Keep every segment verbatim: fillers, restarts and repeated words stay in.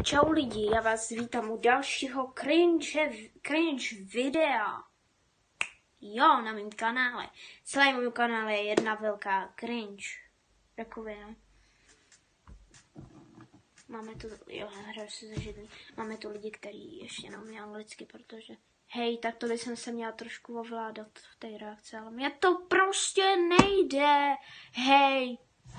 Čau lidi, já vás vítám u dalšího cringe, cringe videa. Jo, na mém kanále. Celé můj kanál je jedna velká cringe rakovina. Máme tu, jo, hraju si zažitý. Máme tu lidi, kteří ještě neumí anglicky, protože hej, tak to bych se měla trošku ovládat v té reakci, ale mě to prostě nejde. Hej.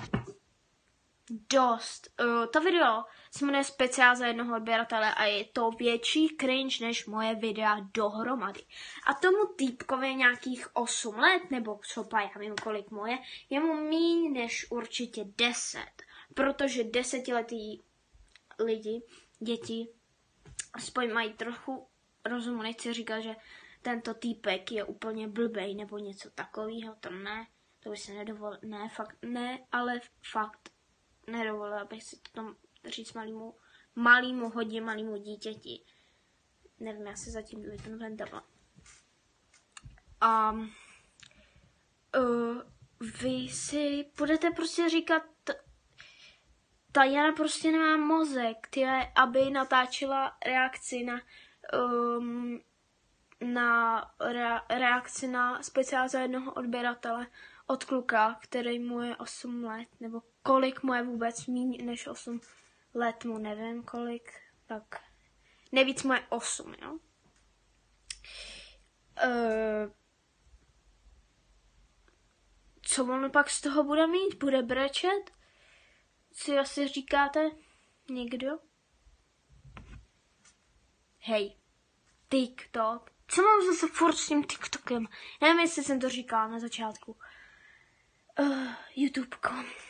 Dost. Uh, to video se jmenuje Speciál za jednoho odběratele a je to větší cringe než moje videa dohromady. A tomu týpkovi je nějakých osm let, nebo copa, já vím kolik moje, je mu míň než určitě deset. Protože desetiletí lidi, děti, aspoň mají trochu rozumu, nechci říkat, že tento týpek je úplně blbej nebo něco takového, to ne, to by se nedovolil, ne, fakt, ne, ale fakt nedovolila, abych si to tam říct malýmu, malýmu hodně malýmu dítěti. Nevím, já se zatím vypnu ten tablet. Um, uh, vy si budete prostě říkat, ta Jana prostě nemá mozek, tyhle, aby natáčela reakci na, um, na re, reakci na speciál za jednoho odběratele od kluka, který mu je osm let, nebo kolik mu je vůbec míň než osm let, mu nevím kolik, tak nejvíc mu je osm, jo. Uh, co on pak z toho bude mít? Bude brečet? Si asi říkáte někdo? Hej, TikTok. Co mám zase furt s tím TikTokem? Nevím, jestli jsem to říkala na začátku. Uh, YouTubeko.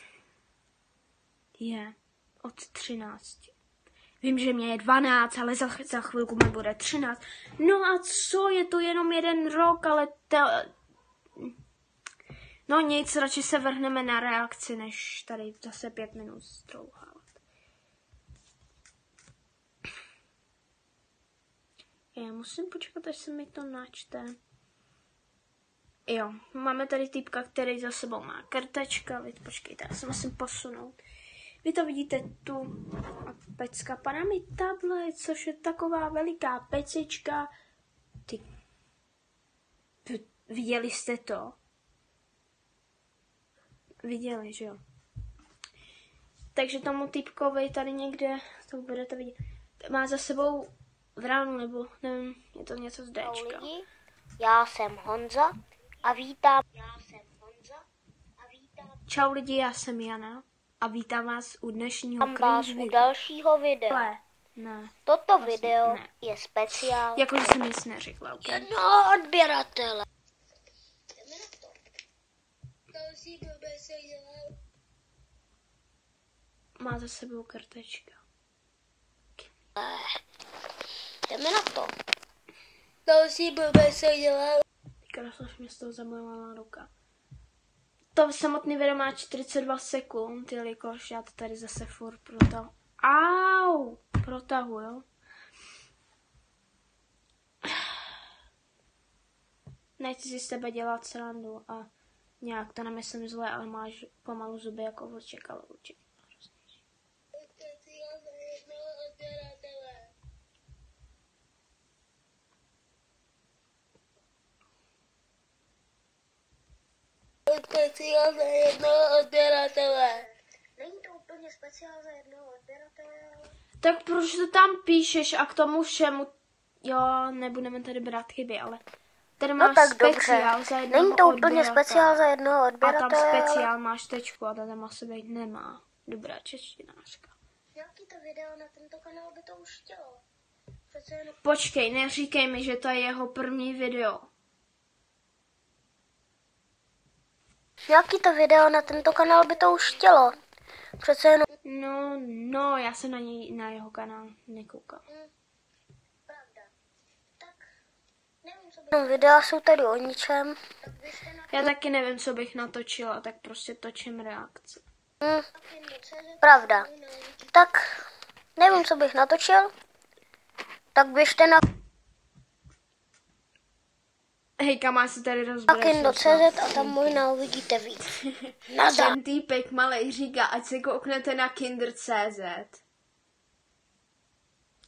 Je od třinácti. Vím, že mě je dvanáct, ale za, za chvilku mi bude třináct. No a co, je to jenom jeden rok, ale to... No nic, radši se vrhneme na reakci, než tady zase pět minut strouhávat. Já musím počkat, až se mi to načte. Jo, máme tady týpka, který za sebou má kartečka. Vy, počkejte, já se musím posunout. Vy to vidíte tu. A pecka, padá mi tablet, což je taková veliká pecička. Ty. Viděli jste to? Viděli, že jo? Takže tomu týpkovi tady někde, to budete vidět, má za sebou vránu, nebo nevím, je to něco z Dčka. Já jsem Honza a vítám. Já jsem Honza a vítám. Čau lidi, já jsem Jana a vítám vás u dnešního Vítám vás u dalšího videa. Le. Ne. Toto Vlastně video ne. je speciál. Jakože jsem nic neřekla. Okay? No, odběratele. Má za sebou kartečka. Jdeme na to. Další blbě se dělá. Krásně mě z toho zamluvila ruka. To samotný video má čtyřicet dva sekund, jelikož já to tady zase furt protahu. Au! Protahu, jo? Nechci si z tebe dělat srandu a nějak to nemyslím zle, ale máš pomalu zuby jako vlček, ale určitě. Speciál za jednoho odběratele. Není to úplně speciál za jednoho odběratele. Tak proč to tam píšeš a k tomu všemu, jo, nebudeme tady brát chyby, ale tady máš no tak speciál dobře. za jednoho Není to úplně odběratele. speciál za jednoho A odběratele. tam speciál máš tečku a tam asi být nemá. Dobrá češtinářka. Nějaký to video na tento kanál by to už chtělo. Přece jen... Počkej, neříkej mi, že to je jeho první video. Nějaký to video na tento kanál by to už chtělo. Přece jenom... No, no, já jsem na něj, na jeho kanál nekoukal. Hmm, pravda. Tak, nevím, co by... Videa jsou tady o ničem. Já taky nevím, co bych natočila, tak prostě točím reakce. Hmm, pravda. Tak, nevím, co bych natočil. Tak běžte na... Hejka, má se tady rozbrat. Takin do C Z a tam možná uvidíte víc. Nada. Ten týpek malej říká, ať se kouknete na Kinder tečka cé zet.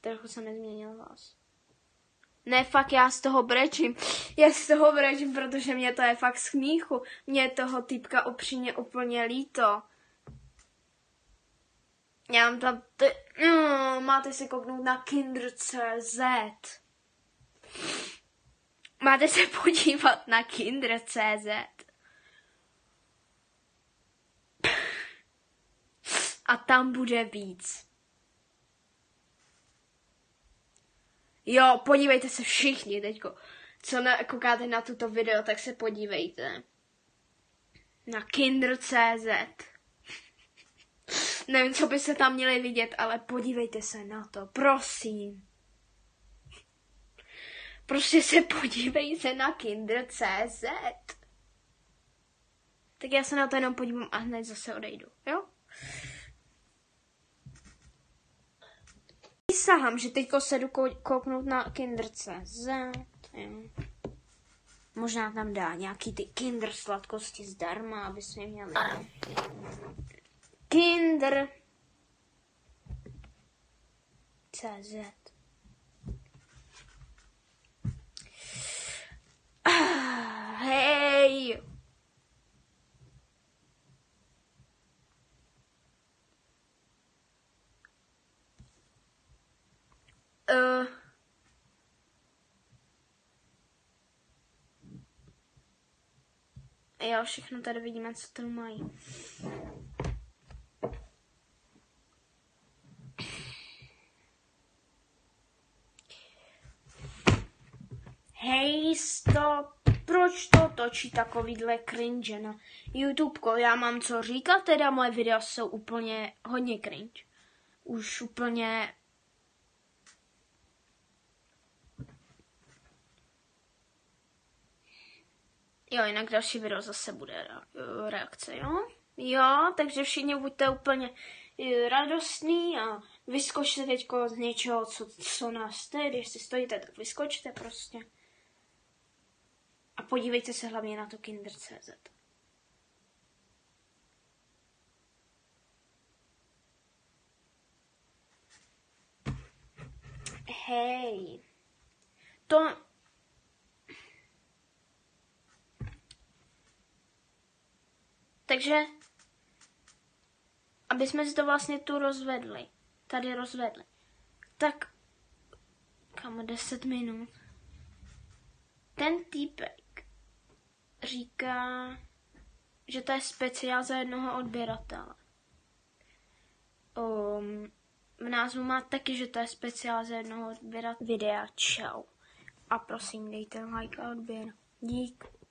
Trochu jsem nezměnil vás. Ne, fakt, já z toho brečím. Já z toho brečím, protože mě to je fakt smíchu. Mě je toho týpka upřímně úplně líto. Já mám tam... Ty... Mm, máte si kouknout na kinder tečka cé zet. Máte se podívat na kinder tečka cé zet. A tam bude víc. Jo, podívejte se všichni teďko. Co na, koukáte na tuto video, tak se podívejte. Na kinder tečka cé zet. Nevím, co by se tam měli vidět, ale podívejte se na to, prosím. Prostě se podívejte na kinder tečka cé zet. Tak já se na to jenom podívám a hned zase odejdu, jo? Sahám, že teďko se jdu kouknout na kinder tečka cé zet. Jo. Možná tam dá nějaký ty kinder sladkosti zdarma, aby jsme měli. Kinder tečka cé zet. Ah, hej! Uh. Jo, všechno tady vidíme, co tam mají. Hej, stop! Proč to točí takovýhle cringe na YouTubeko? Já mám co říkat, teda moje videa jsou úplně hodně cringe. Už úplně... Jo, jinak další video zase bude reakce, jo? Jo, takže všichni buďte úplně radostní a vyskočte teďko z něčeho, co, co nás jste. Když si stojíte, tak vyskočte prostě. A podívejte se hlavně na to kinder tečka cé zet. Hej. To... Takže, aby jsme si to vlastně tu rozvedli, tady rozvedli, tak, kam deset minut, ten týpek říká, že to je speciál za jednoho odběratele. Um, v názvu má taky, že to je speciál za jednoho odběratele videa. Čau. A prosím, dejte like a odběr. Dík.